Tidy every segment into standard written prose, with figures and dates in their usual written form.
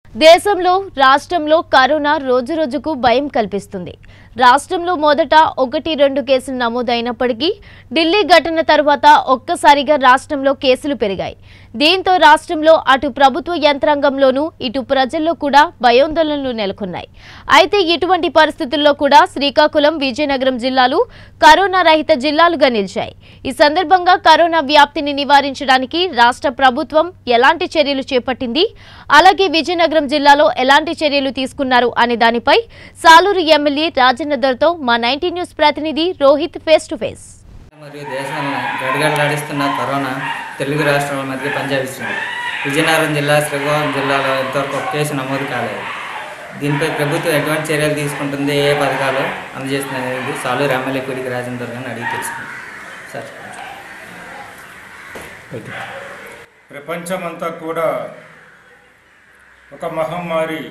దేశంలో రాష్ట్రంలో కరోనా రోజురోజుకు భయం కల్పిస్తుంది. రాష్ట్రంలో మొదట 1-2 కేసులు నమోదైనప్పటికీ ఢిల్లీ ఘటన తర్వాత ఒక్కసారిగా రాష్ట్రంలో కేసులు పెరిగాయి. దీంతో రాష్ట్రంలో అటు ప్రభుత్వ యంత్రాంగంలోనూ ఇటు ప్రజల్లో కూడా భయాందోళనలు నెలకొన్నాయి. అయితే ఇటువంటి పరిస్థితుల్లో కూడా శ్రీకాకుళం, విజయనగరం జిల్లాలు కరోనా రహిత జిల్లాలుగా నిలిచాయి. ఈ సందర్భంగా కరోనా వ్యాప్తిని నివారించడానికి రాష్ట్ర ప్రభుత్వం ఎలాంటి చర్యలు చేపట్టింది, అలాగే విజయనగరం జిల్లాలో ఎలాంటి చర్యలు తీసుకున్నారు అనే దానిపై సాలూరు ఎమ్మెల్యే రాజేంద్రతో మా 19 న్యూస్ ప్రతినిధి రోహిత్ ఫేస్ టు ఫేస్. మరియు దేశాన్ని గడగడలాడిస్తున్న కరోనా తెలుగు రాష్ట్రాల మధ్య పంజాబిస్తుంది. విజయనగరం జిల్లా, శ్రీకాకుళం జిల్లాలో ఇంతవరకు ఒక కేసు నమోదు కాలేదు. దీనిపై ప్రభుత్వం ఎటువంటి చర్యలు తీసుకుంటుంది, ఏ పథకాలు అందజేస్తుంది సాలూరు ఎమ్మెల్యే కొడుకు రాజేంద్ర గారిని అడిగి తెలుసుకుంది. సార్, ప్రపంచమంతా కూడా ఒక మహమ్మారి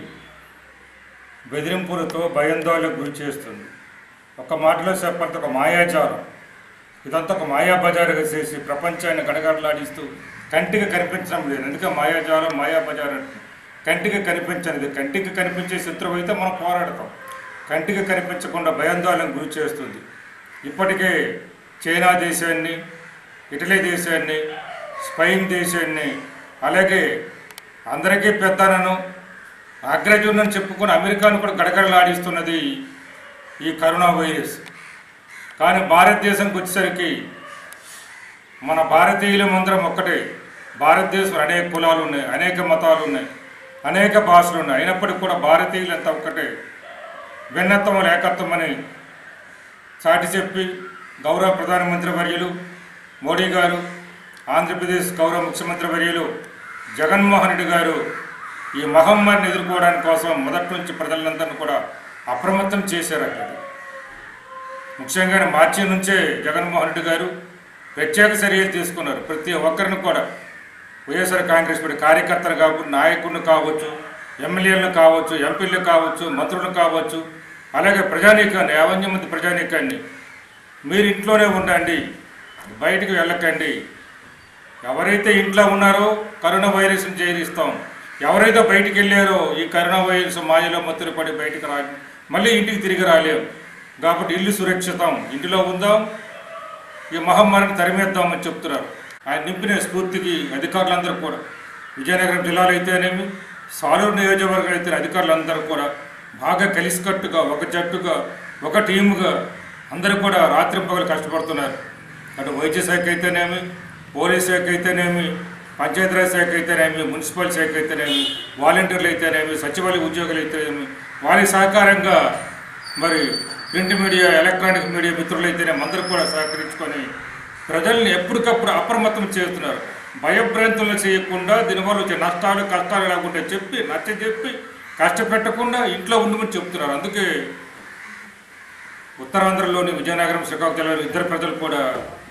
బెదిరింపులతో భయాందోళనకు గురి చేస్తుంది. ఒక మాటలో చెప్పంటే ఒక మాయాజాలం. ఇదంతా ఒక మాయాబజారుగా చేసి ప్రపంచాన్ని గడగడలాడిస్తూ కంటికి కనిపించడం లేదు. ఎందుకంటే మాయాజాలం, మాయాబజారు అంటే కంటికి కనిపించనిది. కంటికి కనిపించే శత్రువు అయితే మనం పోరాడతాం. కంటికి కనిపించకుండా భయాందోళనకు గురి చేస్తుంది. ఇప్పటికే చైనా దేశాన్ని, ఇటలీ దేశాన్ని, స్పెయిన్ దేశాన్ని, అలాగే అందరికీ పెద్దనను అగ్రజునని చెప్పుకుని అమెరికాను కూడా గడగడలాడిస్తున్నది ఈ కరోనా వైరస్. కానీ భారతదేశంకి వచ్చేసరికి మన భారతీయులమందరం ఒక్కటే. భారతదేశంలో అనేక కులాలు ఉన్నాయి, అనేక మతాలు ఉన్నాయి, అనేక భాషలు ఉన్నాయి. అయినప్పటికీ కూడా భారతీయులంతా ఒక్కటే. భిన్నత్వం ఏకత్వం అని చాటి చెప్పి గౌరవ ప్రధానమంత్రి వర్యులు మోడీ గారు, ఆంధ్రప్రదేశ్ గౌరవ ముఖ్యమంత్రి వర్యులు జగన్మోహన్ రెడ్డి గారు ఈ మహమ్మారిని ఎదుర్కోవడానికి కోసం మొదటి నుంచి ప్రజలందరినీ కూడా అప్రమత్తం చేశారు. అక్కడ ముఖ్యంగా మార్చి నుంచే జగన్మోహన్ రెడ్డి గారు ప్రత్యేక చర్యలు తీసుకున్నారు. ప్రతి ఒక్కరిని కూడా వైఎస్ఆర్ కాంగ్రెస్ పార్టీ కార్యకర్తలు కావచ్చు, నాయకులను కావచ్చు, ఎమ్మెల్యేలను కావచ్చు, ఎంపీలు కావచ్చు, మంత్రులు కావచ్చు, అలాగే ప్రజానీకాన్ని, 50 మంది ప్రజానీకాన్ని మీరు ఇంట్లోనే ఉండండి, బయటికి వెళ్ళకండి. ఎవరైతే ఇంట్లో ఉన్నారో కరోనా వైరస్ని జయిస్తాం, ఎవరైతే బయటికి వెళ్ళారో ఈ కరోనా వైరస్ మాయలో మత్తులు పడి బయటకు మళ్ళీ ఇంటికి తిరిగి రాలేం. కాబట్టి ఇల్లు సురక్షితం, ఇంటిలో ఉందాం, ఈ మహమ్మారిని తరిమేద్దామని చెప్తున్నారు. ఆయన నింపిన స్ఫూర్తికి అధికారులందరూ కూడా, విజయనగరం జిల్లాలో అయితేనేమి, సాలూరు నియోజకవర్గం అయితే అధికారులందరూ కూడా బాగా కలిసికట్టుగా, ఒక జట్టుగా, ఒక టీముగా అందరూ కూడా రాత్రింపగలు కష్టపడుతున్నారు. అటు వైద్య శాఖ అయితేనేమి, పోలీస్ శాఖ అయితేనేమి, పంచాయతీరాజ్ శాఖ అయితేనేమి, మున్సిపల్ శాఖ అయితేనేమి, వాలంటీర్లు అయితేనేమి, సచివాలయ ఉద్యోగులు అయితేనేమి, వారి సహకారంగా మరి ప్రింట్ మీడియా, ఎలక్ట్రానిక్ మీడియా మిత్రులు అయితేనేమి అందరూ కూడా సహకరించుకొని ప్రజల్ని ఎప్పటికప్పుడు అప్రమత్తం చేస్తున్నారు. భయభ్రాంతులు చేయకుండా దీనివల్ల వచ్చే నష్టాలు, కష్టాలు లేకుండా చెప్పి, నచ్చజెప్పి, కష్టపెట్టకుండా ఇంట్లో ఉండమని చెప్తున్నారు. అందుకే ఉత్తరాంధ్రలోని విజయనగరం, శ్రీకాకుళం జిల్లాలో ఇద్దరు ప్రజలు కూడా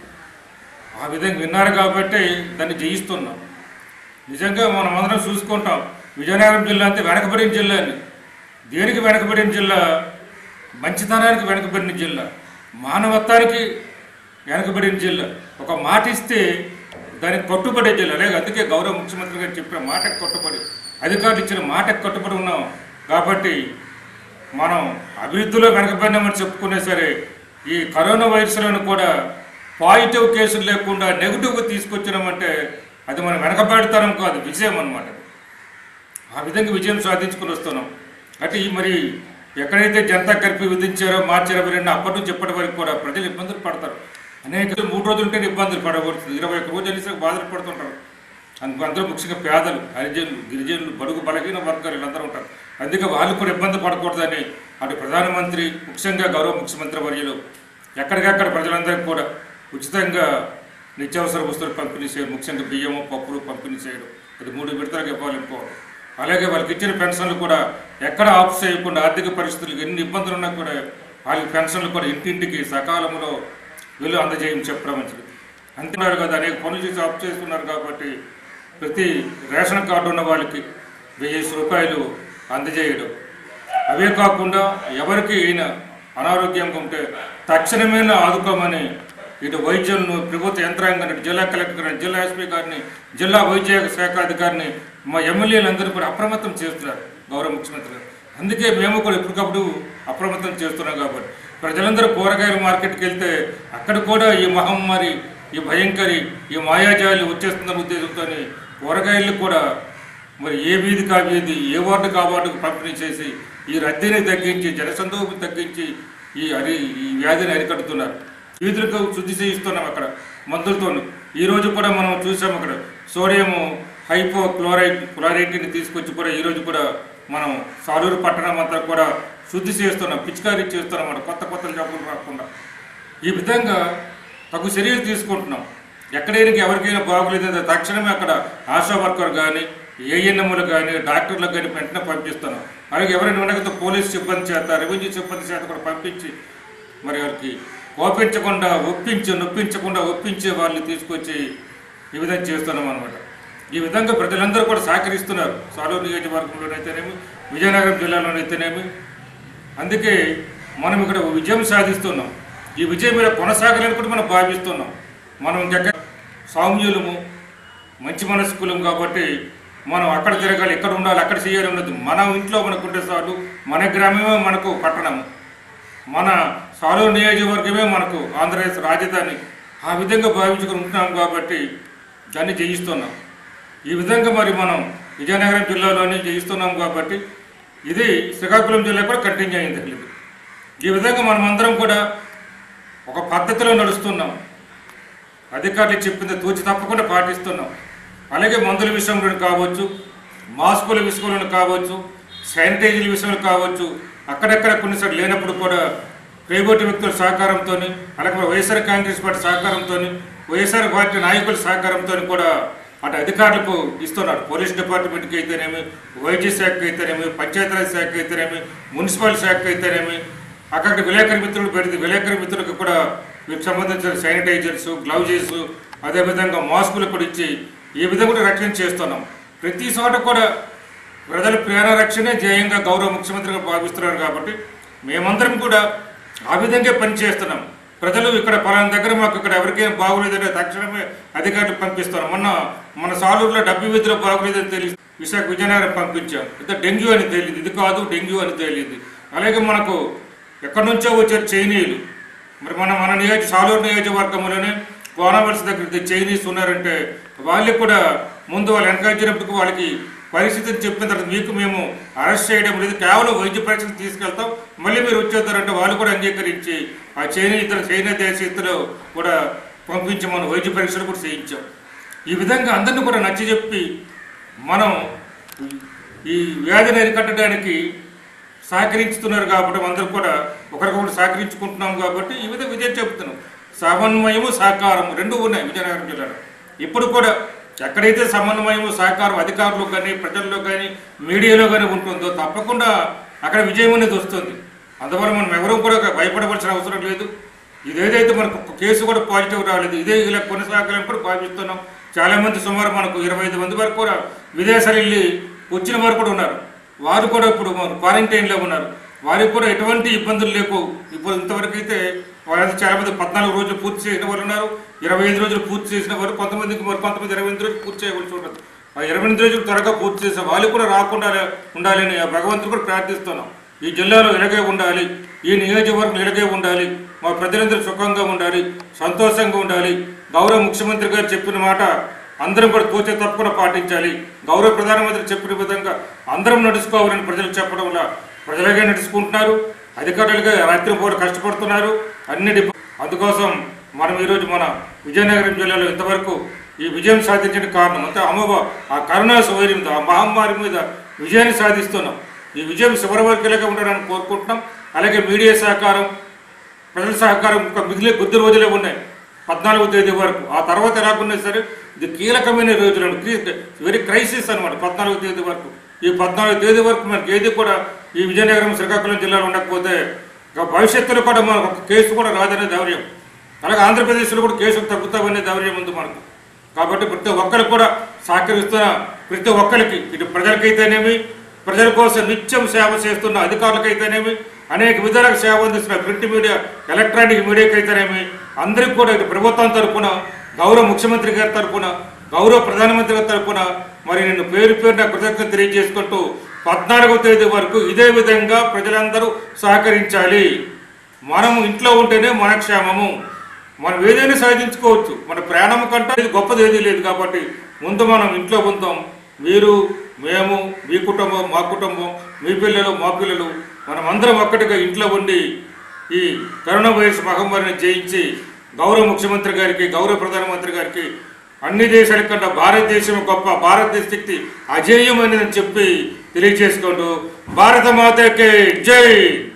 ఆ విధంగా విన్నారు కాబట్టి దాన్ని జయిస్తున్నాం. నిజంగా మనం అందరం చూసుకుంటాం, విజయనగరం జిల్లా అంటే వెనకబడిన జిల్లా అని. దేనికి వెనకబడిన జిల్లా? మంచితనానికి వెనకబడిన జిల్లా, మానవత్వానికి వెనకబడిన జిల్లా. ఒక మాట ఇస్తే దానికి కట్టుబడే జిల్లా. అలాగే అందుకే గౌరవ ముఖ్యమంత్రి గారు చెప్పిన మాటకు కట్టుబడి, అధికారులు ఇచ్చిన మాటకు కట్టుబడి ఉన్నాం. కాబట్టి మనం అభివృద్ధిలో వెనకబడినామని చెప్పుకునే సరే, ఈ కరోనా వైరస్లను కూడా పాజిటివ్ కేసులు లేకుండా నెగిటివ్గా తీసుకొచ్చినామంటే అది మనం వెనకబెడతాం కాదు, విజయం అన్నమాట. ఆ విధంగా విజయం సాధించుకుని వస్తున్నాం. అంటే మరి ఎక్కడైతే జనతా కర్ఫ్యూ విధించారో మార్చి 22 అప్పటి నుంచి ఇప్పటి వరకు కూడా ప్రజలు ఇబ్బందులు పడతారు. అనేక 3 రోజులు ఉంటే ఇబ్బందులు పడబడుతుంది, 21 రోజులు అనేసి బాధలు పడుతుంటారు. అందరూ ముఖ్యంగా పేదలు, హరిజనులు, గిరిజనులు, బడుగు బలహీన వర్గాలు వీళ్ళందరూ ఉంటారు. అందుకే వాళ్ళు కూడా ఇబ్బంది పడకూడదని అటు ప్రధానమంత్రి, ముఖ్యంగా గౌరవ ముఖ్యమంత్రి వర్యులు ఎక్కడికక్కడ ప్రజలందరికీ కూడా ఉచితంగా నిత్యావసర వస్తువులు పంపిణీ చేయడం, ముఖ్యంగా బియ్యము, పప్పులు పంపిణీ చేయడం, అది 3 విడతలకు ఇవ్వాలనుకోవడం. అలాగే వాళ్ళకి ఇచ్చిన పెన్షన్లు కూడా ఎక్కడ ఆఫ్ చేయకుండా, ఆర్థిక పరిస్థితులు ఎన్ని ఇబ్బందులు ఉన్నా కూడా వాళ్ళకి పెన్షన్లు కూడా ఇంటింటికి సకాలంలో వీళ్ళు అందజేయడం చెప్పడం మంచిది. అంటున్నారు కదా, అనేక పనులు చేసి ఆఫ్ చేస్తున్నారు. కాబట్టి ప్రతి రేషన్ కార్డు ఉన్న వాళ్ళకి 1000 రూపాయలు అందజేయడం. అవే కాకుండా ఎవరికి అయినా అనారోగ్యంగా ఉంటే తక్షణమే ఆదుకోమని ఇటు వైద్యులను, ప్రభుత్వ యంత్రాంగాన్ని, జిల్లా కలెక్టర్ గారిని, జిల్లా ఎస్పీ గారిని, జిల్లా వైద్య శాఖ అధికారిని మా ఎమ్మెల్యేలందరూ కూడా అప్రమత్తం చేస్తున్నారు గౌరవ ముఖ్యమంత్రి గారు. అందుకే మేము కూడా ఎప్పటికప్పుడు అప్రమత్తం చేస్తున్నాం. కాబట్టి ప్రజలందరూ కూరగాయల మార్కెట్కి వెళ్తే అక్కడ కూడా ఈ మహమ్మారి, ఈ భయంకరి, ఈ మాయాజాలి వచ్చేస్తుందన్న ఉద్దేశంతో కూరగాయలు కూడా మరి ఏ వీధికి ఆ వీధి, ఏ వార్డుకు ఆ వార్డుకు పంపిణీ చేసి ఈ రద్దీని తగ్గించి, జనసందోహం తగ్గించి ఈ వ్యాధిని అరికట్టుతున్నారు. వీధులకు శుద్ధి చేయిస్తున్నాం అక్కడ మందులతో. ఈరోజు కూడా మనం చూసాం అక్కడ సోడియం క్లోరైడ్ని తీసుకొచ్చి కూడా ఈరోజు కూడా మనం సాలూరు పట్టణం అంతా కూడా శుద్ధి చేస్తున్నాం, పిచికారీ చేస్తున్నాం అన్నమాట, కొత్త జబ్బులు రాకుండా. ఈ విధంగా తగు చర్యలు తీసుకుంటున్నాం. ఎక్కడైనా ఎవరికైనా బాగోలేదంటే తక్షణమే అక్కడ ఆశా వర్కర్ కానీ, ఏఎన్ఎంలు కానీ, డాక్టర్లకు కానీ వెంటనే పంపిస్తున్నాం. అలాగే ఎవరైనా ఉండకపోతే పోలీస్ సిబ్బంది చేత, రెవెన్యూ సిబ్బంది చేత కూడా పంపించి మరి వారికి కోపించకుండా నొప్పించకుండా ఒప్పించే వాళ్ళని తీసుకొచ్చి ఈ విధంగా చేస్తున్నాం అన్నమాట. ఈ విధంగా ప్రజలందరూ కూడా సహకరిస్తున్నారు. సాలూరు నియోజకవర్గంలోనైతేనేమి, విజయనగరం జిల్లాలోనైతేనేమి. అందుకే మనం ఇక్కడ విజయం సాధిస్తున్నాం. ఈ విజయం మీద కొనసాగాలని కూడా మనం భావిస్తున్నాం. మనం ఇంకెక్కడ సౌమ్యులము, మంచి మనస్కులం కాబట్టి మనం అక్కడ తిరగాలి, ఇక్కడ ఉండాలి, అక్కడ చేయాలి ఉన్నది. మన ఇంట్లో మనకుంటే చాలు. మన గ్రామమే మనకు పట్టణము, మన సాలూరు నియోజకవర్గమే మనకు ఆంధ్రప్రదేశ్ రాజధాని. ఆ విధంగా భావించుకుని ఉంటున్నాం కాబట్టి దాన్ని జయిస్తున్నాం. ఈ విధంగా మరి మనం విజయనగరం జిల్లాలోనే జయిస్తున్నాం కాబట్టి ఇది శ్రీకాకుళం జిల్లా కూడా కంటిన్యూ అయింది. ఈ విధంగా మనమందరం కూడా ఒక పద్ధతిలో నడుస్తున్నాం. అధికారులు చెప్పింది తూచి తప్పకుండా పాటిస్తున్నాం. అలాగే మందుల విషయంలో కావచ్చు, మాస్కుల విషయంలో కావచ్చు, శానిటైజర్ల విషయంలో కావచ్చు, అక్కడక్కడ కొన్నిసార్లు లేనప్పుడు కూడా ప్రైవేటు వ్యక్తుల సహకారంతో, అలాగే వైఎస్ఆర్ కాంగ్రెస్ పార్టీ సహకారంతో, వైఎస్ఆర్ పార్టీ నాయకుల సహకారంతో కూడా అటు అధికారులకు ఇస్తున్నారు. పోలీస్ డిపార్ట్మెంట్కి అయితేనేమి, వైద్య శాఖకి అయితేనేమి, పంచాయతీరాజ్ శాఖ అయితేనేమి, మున్సిపల్ శాఖ అయితేనేమి, అక్కడ విలేకరి మిత్రులు పెడితే విలేకరి మిత్రులకు కూడా వీటికి సంబంధించిన శానిటైజర్స్, గ్లౌజెస్, అదేవిధంగా మాస్కులు కూడా ఇచ్చి ఈ విధంగా కూడా రక్షణ చేస్తున్నాం. ప్రతి చోట కూడా ప్రజల ప్రాణ రక్షణే ధ్యేయంగా గౌరవ ముఖ్యమంత్రిగా భావిస్తున్నారు. కాబట్టి మేమందరం కూడా ఆ విధంగా పనిచేస్తున్నాం. ప్రజలు ఇక్కడ పలానా దగ్గర మాకు ఇక్కడ ఎవరికైనా బాగోలేదంటే తక్షణమే అధికారులు పంపిస్తున్నాం. మన సాలూరులో 70 వీధిలో బాగోలేదని తెలియదు, విజయనగరం పంపించాం. ఇది డెంగ్యూ అని తెలియదు, ఇది కాదు డెంగ్యూ అని తెలియదు. అలాగే మనకు ఎక్కడి నుంచో వచ్చే చైనీయులు, మరి మన సాలూరు నియోజకవర్గంలోనే కోనవలస దగ్గర చైనీస్ ఉన్నారంటే వాళ్ళకి కూడా ముందు వాళ్ళు వెనకాల్చినప్పటికీ వాళ్ళకి పరిస్థితిని చెప్పిన తర్వాత మీకు మేము అరెస్ట్ చేయడం లేదు, కేవలం వైద్య పరీక్షలు తీసుకెళ్తాం, మళ్ళీ మీరు వచ్చేస్తారంటే వాళ్ళు కూడా అంగీకరించి ఆ చైనా దేశస్తులు కూడా పంపించి మనం వైద్య పరీక్షలు కూడా చేయించాం. ఈ విధంగా అందరినీ కూడా నచ్చజెప్పి మనం ఈ వ్యాధిని అరికట్టడానికి సహకరించుతున్నారు. కాబట్టి అందరూ కూడా ఒకరికొకరు సహకరించుకుంటున్నాం. కాబట్టి ఈ విధంగా విజయం చెబుతున్నాం. సమన్వయము, సహకారం రెండు ఉన్నాయి విజయనగరం జిల్లాలో. ఇప్పుడు కూడా ఎక్కడైతే సమన్వయము, సహకారం అధికారులు కానీ, ప్రజల్లో కానీ, మీడియాలో కానీ ఉంటుందో తప్పకుండా అక్కడ విజయం అనేది వస్తుంది. అందువల్ల మనం ఎవరూ కూడా భయపడవలసిన అవసరం లేదు. ఇదేదైతే మనకు కేసు కూడా పాజిటివ్ రాలేదు, ఇదే ఇలా కొనసాగాలని కూడా భావిస్తున్నాం. చాలామంది సుమారు మనకు 25 మంది వరకు కూడా విదేశాలు వెళ్ళి వచ్చిన వారు కూడా ఉన్నారు. వారు కూడా ఇప్పుడు క్వారంటైన్లో ఉన్నారు. వారికి కూడా ఎటువంటి ఇబ్బందులు లేవు. ఇప్పుడు ఇంతవరకు అయితే వాళ్ళంతా చాలామంది 14 రోజులు పూర్తి చేసిన వాళ్ళు ఉన్నారు, 25 రోజులు పూర్తి చేసిన వారు, కొంతమంది 28 రోజులు పూర్తి చేయవలసి ఉంటుంది. ఆ 28 రోజులు త్వరగా పూర్తి చేసే వాళ్ళు కూడా రాకుండా ఉండాలని భగవంతుడు కూడా ప్రార్థిస్తున్నాం. ఈ జిల్లాలో ఇలాగే ఉండాలి, ఈ నియోజకవర్గం ఇలాగే ఉండాలి, మా ప్రజలందరూ సుఖంగా ఉండాలి, సంతోషంగా ఉండాలి. గౌరవ ముఖ్యమంత్రి గారు చెప్పిన మాట అందరం కూడా తోచే తప్పకుండా పాటించాలి. గౌరవ ప్రధానమంత్రి చెప్పిన విధంగా అందరం నడుచుకోవాలని ప్రజలు చెప్పడం వల్ల ప్రజలుగా నడుచుకుంటున్నారు, అధికారులుగా రాత్రిపూట కష్టపడుతున్నారు. అందుకోసం మనం ఈరోజు మన విజయనగరం జిల్లాలో ఇంతవరకు ఈ విజయం సాధించిన కారణం అంతా ఆ కరోనా వైరస్ మీద, ఆ మహమ్మారి మీద విజయాన్ని సాధిస్తున్నాం. ఈ విజయం చివరి వరకు ఇలాగే ఉండడానికి కోరుకుంటున్నాం. అలాగే మీడియా సహకారం, ప్రజల సహకారం ఇంకా మిగిలిన కొద్ది రోజులే ఉన్నాయి, 14వ తేదీ వరకు. ఆ తర్వాత ఎలాగున్నా సరే ఇది కీలకమైన రోజులు, వెరీ క్రైసిస్ అనమాట. 14వ తేదీ వరకు, ఈ 14వ తేదీ వరకు మనకి ఏది కూడా ఈ విజయనగరం, శ్రీకాకుళం జిల్లాలో ఉండకపోతే భవిష్యత్తులో కూడా మనకు ఒక కేసు కూడా రాదనే ధైర్యం, అలాగే ఆంధ్రప్రదేశ్లో కూడా కేసులు తగ్గుతామనే ధైర్యం ఉంది మనకు. కాబట్టి ప్రతి ఒక్కరికి కూడా సహకరిస్తున్న ప్రతి ఒక్కరికి, ఇటు ప్రజలకైతేనేమి, ప్రజల కోసం నిత్యం సేవ చేస్తున్న అధికారులకైతేనేమి, అనేక విధాలుగా సేవ అందిస్తున్న ప్రింట్ మీడియా, ఎలక్ట్రానిక్ మీడియాకి అయితేనేమి, అందరికీ కూడా ఇటు ప్రభుత్వం తరఫున, గౌరవ ముఖ్యమంత్రి గారి తరఫున, గౌరవ ప్రధానమంత్రి గారి తరఫున మరి నేను పేరు పేరున కృతజ్ఞత తెలియజేసుకుంటూ 14వ తేదీ వరకు ఇదే విధంగా ప్రజలందరూ సహకరించాలి. మనము ఇంట్లో ఉంటేనే మన క్షేమము. మనం ఏదైనా సాధించుకోవచ్చు. మన ప్రాణం కంటే ఇది గొప్పది ఏదీ లేదు. కాబట్టి ముందు మనం ఇంట్లో ఉందాం. మీరు, మేము, మీ కుటుంబం, మా కుటుంబం, మీ పిల్లలు, మా పిల్లలు, మనం అందరం ఒక్కటిగా ఇంట్లో ఉండి ఈ కరోనా వైరస్ మహమ్మారిని జయించి గౌరవ ముఖ్యమంత్రి గారికి, గౌరవ ప్రధానమంత్రి గారికి అన్ని దేశాల కన్నా భారతదేశం గొప్ప, భారతదేశ శక్తి అజేయమైనదని చెప్పి తెలియజేసుకుంటూ భారత మాతకి జై.